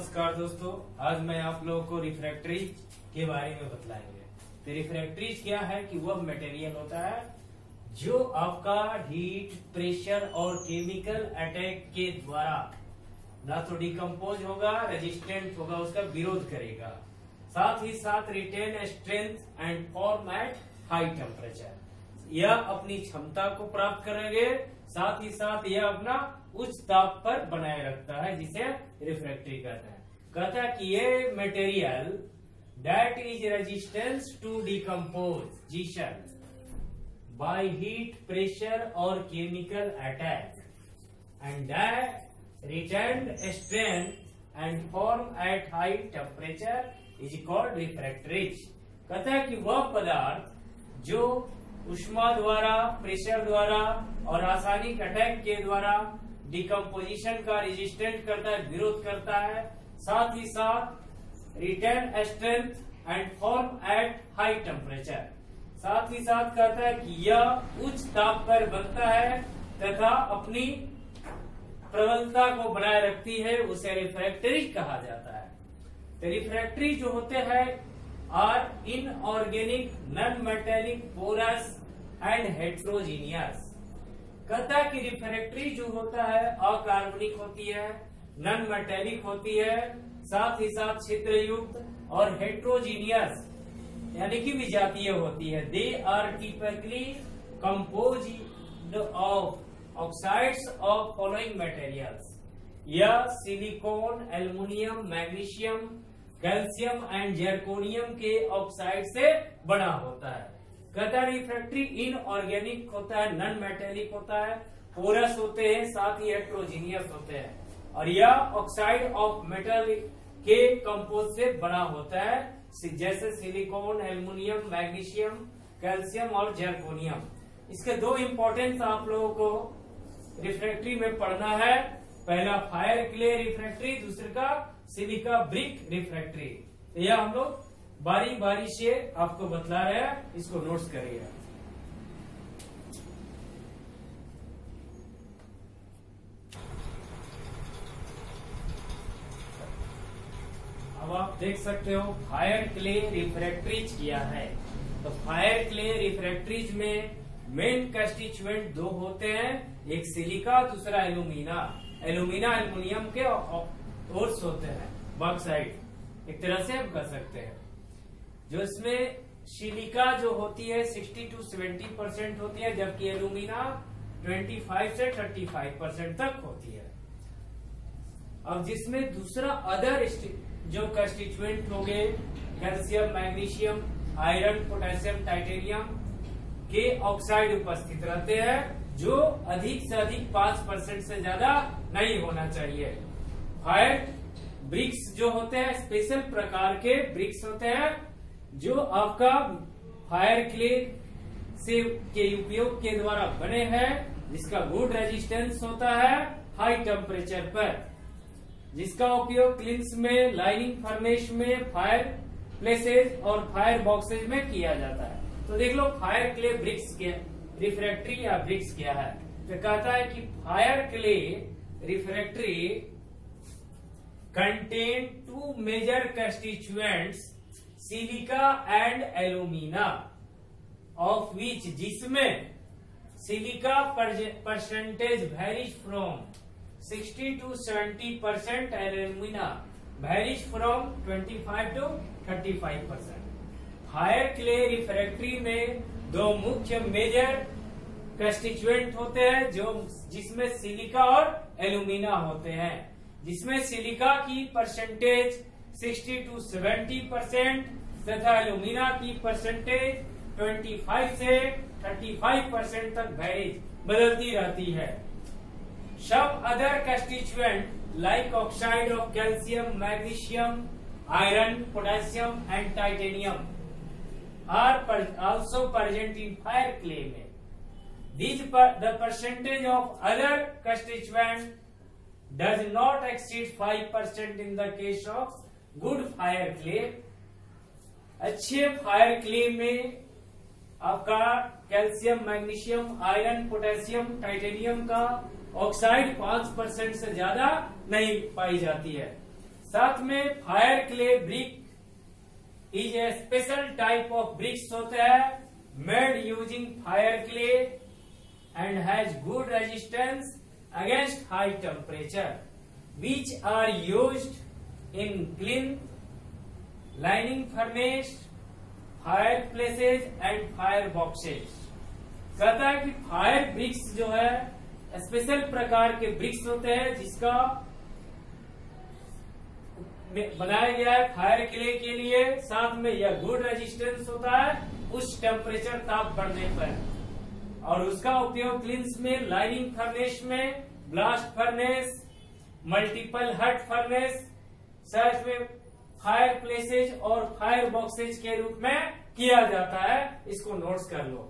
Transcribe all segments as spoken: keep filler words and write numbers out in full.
नमस्कार दोस्तों, आज मैं आप लोगों को रिफ्रैक्टरी के बारे में बतलाएंगे। तो रिफ्रैक्टरी क्या है कि वह मटेरियल होता है जो आपका हीट, प्रेशर और केमिकल अटैक के द्वारा ना तो डिकम्पोज होगा, रेजिस्टेंट होगा, उसका विरोध करेगा, साथ ही साथ retain strength and form at high temperature. यह अपनी क्षमता को प्राप्त करेंगे, साथ ही साथ यह अपना उच्च ताप पर बनाए रखता है, जिसे रिफ्रैक्टरी कहते हैं। कहता है कि ये material that is resistance to decomposition by heat, pressure और chemical attack and that retained strength and form at high temperature is called refractories. कहता है कि वह पदार्थ जो उष्मा द्वारा, प्रेशर द्वारा और रासायनिक अटैक के द्वारा डिकम्पोजिशन का रेजिस्टेंट करता है, विरोध करता है, साथ ही साथ retain strength and form at high temperature, साथ ही साथ कहता है कि यह उच्च ताप पर बनता है तथा अपनी प्रबलता को बनाए रखती है, उसे रिफ्रैक्टरी कहा जाता है। तो रिफ्रैक्टरी जो होते हैं are inorganic, non metallic, porous and heterogeneous. कहता है कि रिफ्रैक्टरी जो होता है अकार्बनिक होती है, नॉन मेटेलिक होती है, साथ ही साथ छिद्र युक्त और हेट्रोजीनियस यानी कि विजातीय होती है। They are typically composed of oxides of following materials. यह silicon, aluminium, magnesium, calcium and zirconium के ऑक्साइड से बना होता है। कहता है रिफ्रैक्टरी इनऑर्गेनिक होता है, नॉन मेटेलिक होता है, पोरस होते हैं, साथ ही हेट्रोजीनियस होते हैं, और यह ऑक्साइड ऑफ मेटल के कंपोज से बना होता है, जैसे सिलिकॉन, एल्युमिनियम, मैग्नीशियम, कैल्शियम और जर्कोनियम। इसके दो इंपॉर्टेंस आप लोगों को रिफ्रैक्टरी में पढ़ना है। पहला फायर क्ले रिफ्रैक्टरी, दूसरे का सिलिका ब्रिक रिफ्रैक्टरी। तो यह हम लोग बारी बारी से आपको बतला रहे हैं, इसको नोट्स करिए। अब आप देख सकते हो फायर क्ले रिफ्रैक्टरीज क्या है। तो फायर क्ले रिफ्रैक्टरीज में मेन कंस्टिट्यूएंट दो होते हैं, एक सिलिका, दूसरा एल्यूमिना। एल्यूमिना एल्युमिनियम के ओर्स होते हैं, बॉक्साइड एक तरह से हम कह सकते हैं। जो इसमें सिलिका जो होती है साठ टू सत्तर परसेंट होती है, जबकि एल्यूमिना पच्चीस से पैंतीस परसेंट तक होती है। अब जिसमें दूसरा अदर जो कंस्टिट्यूएंट हो गए, calcium, magnesium, iron, potassium, titanium के ऑक्साइड उपस्थित रहते हैं, जो अधिक से अधिक पांच परसेंट से ज्यादा नहीं होना चाहिए। फायर ब्रिक्स जो होते हैं स्पेशल प्रकार के ब्रिक्स होते हैं, जो आपका फायर क्ले से के उपयोग के द्वारा बने हैं, जिसका गुड रेजिस्टेंस होता है हाई टेम्परेचर पर, जिसका उपयोग क्लिंस में, लाइनिंग फर्नेस में, फायर प्लेसेज और फायर बॉक्सेज में किया जाता है। तो देख लो फायर क्ले ब्रिक्स क्या, रिफ्रैक्टरी या ब्रिक्स क्या है। तो कहता है कि fire clay refractory contain two major constituents silica and alumina, of which, जिसमें सिलिका परसेंटेज वेरीज फ्रॉम साठ टू सत्तर परसेंट, एल्यूमिना वेरीज फ्रॉम पच्चीस टू पैंतीस परसेंट। फायर क्ले रिफ्रैक्टरी में दो मुख्य मेजर कंस्टिट्यूएंट होते हैं, जो जिसमें सिलिका और एल्यूमिना होते हैं, जिसमें सिलिका की परसेंटेज साठ टू सत्तर परसेंट तथा एल्यूमिना की परसेंटेज पच्चीस से पैंतीस परसेंट तक वेरीज बदलती रहती है। सब other constituent like oxide of calcium, magnesium, iron, potassium and titanium are also present in fire clay में. These per, the percentage of other constituent does not exceed five percent in the case of good fire clay. अच्छे fire clay में आपका calcium, magnesium, iron, potassium, titanium का oxide पांच percent से ज्यादा नहीं पाई जाती है। साथ में fire clay brick is a special type of bricks होता है made using fire clay and has good resistance against high temperature which are used in kiln lining furnace, fireplaces and fireboxes. कहता है कि fire bricks जो है special प्रकार के BRICS होते हैं जिसका बनाया गया है फायर क्ले के लिए, साथ में यह गुड रेजिस्टेंस होता है उच्च टेम्परेचर ताप बढ़ने पर, और उसका उपयोग क्लिन्स में, लाइनिंग फर्नेस में, blast furnace, multiple hearth furnace, साथ में फायर प्लेसेज और फायर बॉक्सेज के रूप में किया जाता है। इसको नोट्स कर लो।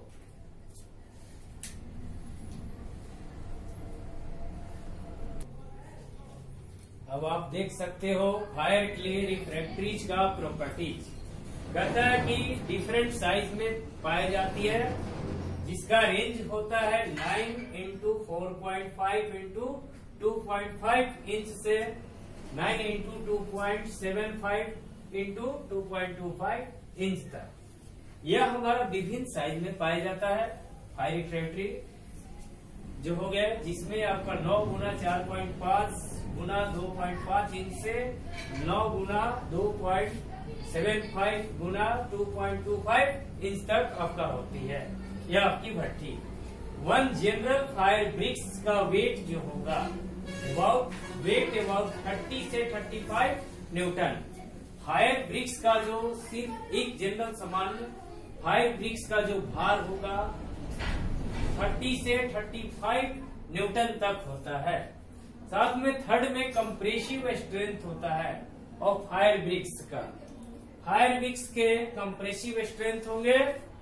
अब आप देख सकते हो फायर क्ले रिफ्रैक्टरीज का प्रॉपर्टीज। कहता है कि डिफरेंट साइज में पाई जाती है जिसका रेंज होता है nine into four point five into two point five inch से nine into two point seven five into two point two five inch तक। यह हमारा विभिन्न साइज में पाया जाता है फायर रिफ्रैक्टरी जो हो गया, जिसमें आपका नौ गुना चार पॉइंट पांच गुना दो पॉइंट पांच इंच से नौ गुना दो पॉइंट सेवन फाइव गुना two point two five inch तक आपका होती है यह आपकी भट्टी। वन जनरल फायर ब्रिक्स का वेट जो होगा अबाउट वेट अबाउट थर्टी से थर्टी फाइव न्यूटन। फायर ब्रिक्स का जो सिर्फ एक जनरल सामान्य फायर ब्रिक्स का जो भार होगा थर्टी से थर्टी फाइव न्यूटन तक होता है। साथ में थर्ड में कंप्रेसिव स्ट्रेंथ होता है और फायर ब्रिक्स का फायर ब्रिक्स के कंप्रेसिव स्ट्रेंथ होंगे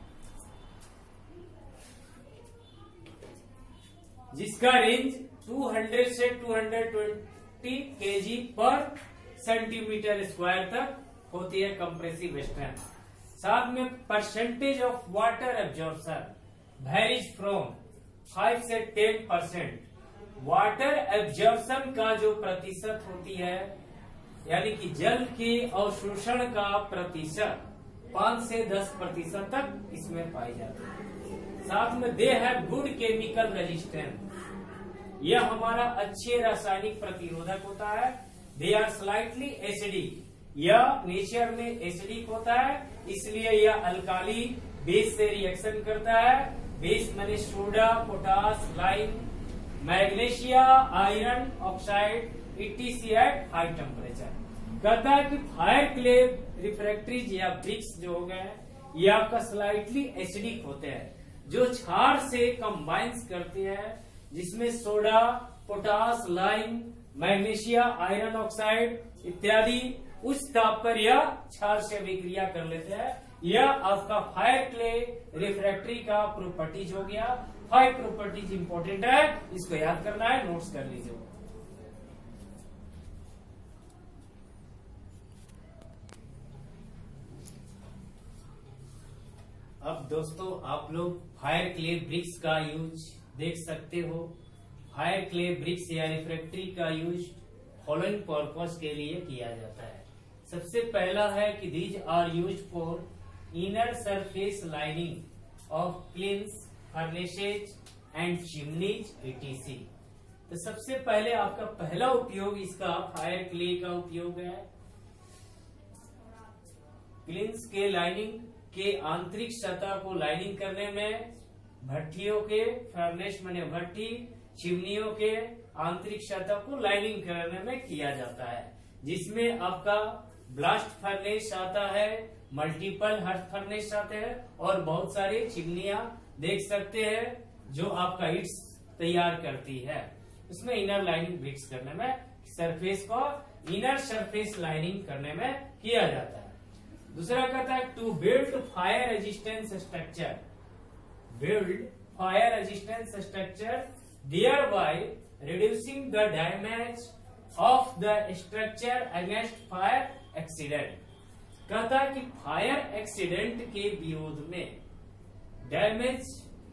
जिसका रेंज टू हंड्रेड से टू हंड्रेड ट्वेंटी केजी पर सेंटीमीटर स्क्वायर तक होती है कंप्रेसिव स्ट्रेंथ। साथ में percentage of water absorption varies from five से टेन परसेंट। वाटर एब्जॉर्प्शन का जो प्रतिशत होती है यानी कि जल के अवशोषण का प्रतिशत पांच से दस प्रतिशत तक इसमें पाई जाती है। साथ में they have good chemical resistance, यह हमारा अच्छे रासायनिक प्रतिरोधक होता है। दे आर स्लाइटली एसिडिक, यह नेचर में एसिडिक होता है इसलिए यह अल्काली बेस से रिएक्शन करता है। बेस माने soda, potash, lime, magnesia, iron oxide etc at high temperature. कहता है कि फायर क्ले रिफ्रैक्टरीज या ब्रिक्स जो हो गए ये आपका स्लाइटली एसिडिक होते हैं जो क्षार से कंबाइंस करते हैं जिसमें soda, potash, lime, magnesia, iron oxide इत्यादि उच्च ताप पर यह क्षार से अभिक्रिया कर लेते हैं। यह आपका फायर क्ले रिफ्रैक्टरी का प्रॉपर्टीज हो गया। फाइव प्रॉपर्टीज इंपॉर्टेंट है, इसको याद करना है, नोट्स कर लीजिए। अब दोस्तों आप लोग फायर क्ले ब्रिक्स का यूज देख सकते हो। फायर क्ले ब्रिक्स या रिफ्रैक्टरी का यूज फॉलोइंग पर्पस के लिए किया जाता है। सबसे पहला है कि these are used for inner surface lining of kilns, furnaces and chimneys etc. तो सबसे पहले आपका पहला उपयोग इसका फायर क्ले का उपयोग है। क्लिन्स के लाइनिंग के आंतरिक सतह को लाइनिंग करने में, भट्टियों के फर्नेस माने भट्टी, चिमनियों के आंतरिक सतह को लाइनिंग करने में किया जाता है, जिसमें आपका ब्लास्ट फर्नेस आता है, मल्टीपल हट फर्नेस आते हैं और बहुत सारी चिमनियां देख सकते हैं जो आपका ईट्स तैयार करती है। उसमें इनर लाइनिंग ब्रिक्स करने में, सरफेस को इनर सरफेस लाइनिंग करने में किया जाता है। दूसरा कहता है to build fire resistance structure, build fire resistance structure thereby reducing the damage of the structure against fire accident. कहता है कि फायर एक्सीडेंट के विरोध में डैमेज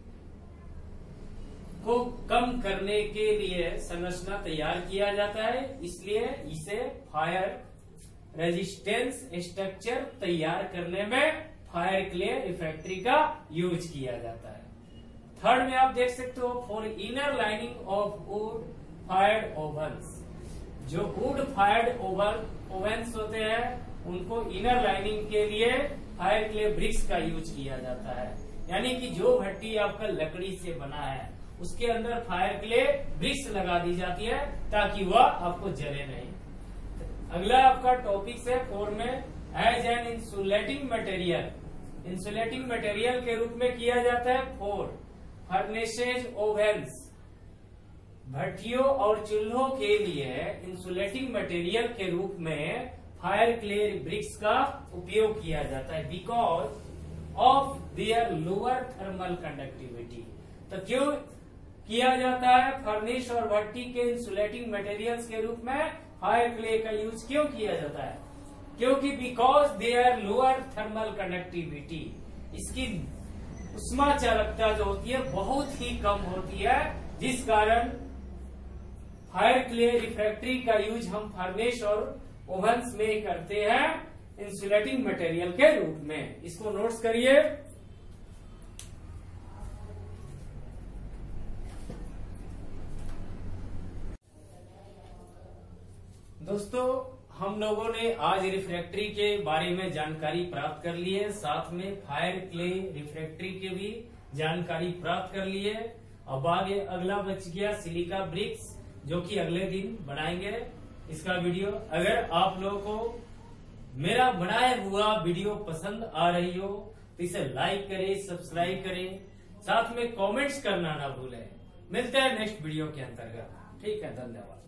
को कम करने के लिए संरचना तैयार किया जाता है, इसलिए इसे फायर रेजिस्टेंस स्ट्रक्चर तैयार करने में फायर क्ले रिफ्रैक्ट्री का यूज किया जाता है। थर्ड में आप देख सकते हो for inner lining of wood fired ovens. जो वुड फायर्ड ओवन ओवन्स होते हैं उनको इनर लाइनिंग के लिए फायर क्ले ब्रिक्स का यूज किया जाता है। यानी कि जो भट्टी आपका लकड़ी से बना है उसके अंदर फायर क्ले ब्रिक्स लगा दी जाती है ताकि वह आपको जले नहीं। अगला आपका टॉपिक है फोर में as an insulating material. Insulating material के रूप में किया जाता है फोर फर्नेसेज ओवेंस। भट्टियों और चूल्हों के लिए इंसुलेटिंग मटेरियल के रूप में फायर क्ले ब्रिक्स का उपयोग किया जाता है because of their lower thermal conductivity. तो क्यों किया जाता है फर्नेस और भट्टी के इंसुलेटिंग मटेरियल्स के रूप में फायर क्ले का यूज क्यों किया जाता है? क्योंकि because their lower thermal conductivity, इसकी उष्मा चालकता जो होती है बहुत ही कम होती है, जिस कारण फायर क्ले रिफ्रैक्ट्री का यूज हम फर्नेस और ओवन्स में करते हैं इंसुलेटिंग मटेरियल के रूप में। इसको नोट्स करिए। दोस्तों हम लोगों ने आज रिफ्रैक्ट्री के बारे में जानकारी प्राप्त कर ली है, साथ में फायर क्ले रिफ्रैक्ट्री के भी जानकारी प्राप्त कर ली है। अब आगे अगला बच गया सिलिका ब्रिक्स, जो कि अगले दिन बनाएंगे इसका वीडियो। अगर आप लोगों को मेरा बनाया हुआ वीडियो पसंद आ रही हो तो इसे लाइक करें, सब्सक्राइब करें, साथ में कमेंट्स करना ना भूलें। मिलते हैं नेक्स्ट वीडियो के अंतर्गत। ठीक है, धन्यवाद।